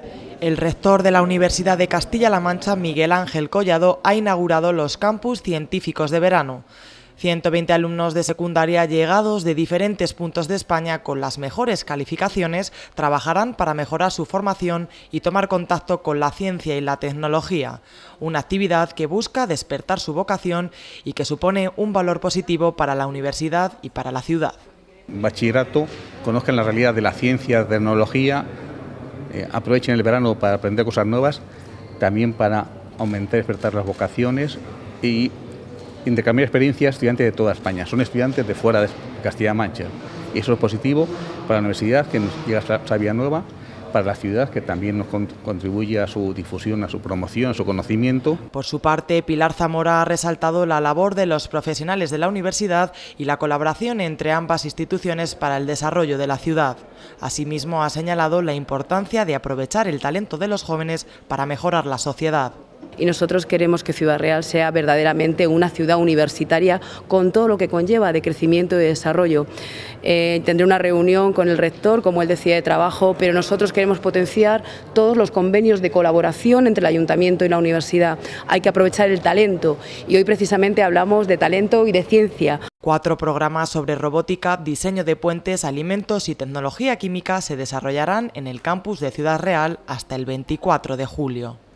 El rector de la Universidad de Castilla-La Mancha, Miguel Ángel Collado, ha inaugurado los campus científicos de verano. 120 alumnos de secundaria llegados de diferentes puntos de España con las mejores calificaciones trabajarán para mejorar su formación y tomar contacto con la ciencia y la tecnología, una actividad que busca despertar su vocación y que supone un valor positivo para la universidad y para la ciudad. Bachillerato, conozcan la realidad de la ciencia, tecnología, aprovechen el verano para aprender cosas nuevas, también para aumentar y despertar las vocaciones y intercambiar experiencias estudiantes de toda España. Son estudiantes de fuera de Castilla-La Mancha y eso es positivo para la universidad, que nos llega esa vía nueva, para la ciudad, que también nos contribuye a su difusión, a su promoción, a su conocimiento. Por su parte, Pilar Zamora ha resaltado la labor de los profesionales de la universidad y la colaboración entre ambas instituciones para el desarrollo de la ciudad. Asimismo, ha señalado la importancia de aprovechar el talento de los jóvenes para mejorar la sociedad. Y nosotros queremos que Ciudad Real sea verdaderamente una ciudad universitaria con todo lo que conlleva de crecimiento y de desarrollo. Tendré una reunión con el rector, como él decía, de trabajo, pero nosotros queremos potenciar todos los convenios de colaboración entre el ayuntamiento y la universidad. Hay que aprovechar el talento y hoy precisamente hablamos de talento y de ciencia. 4 programas sobre robótica, diseño de puentes, alimentos y tecnología química se desarrollarán en el campus de Ciudad Real hasta el 24 de julio.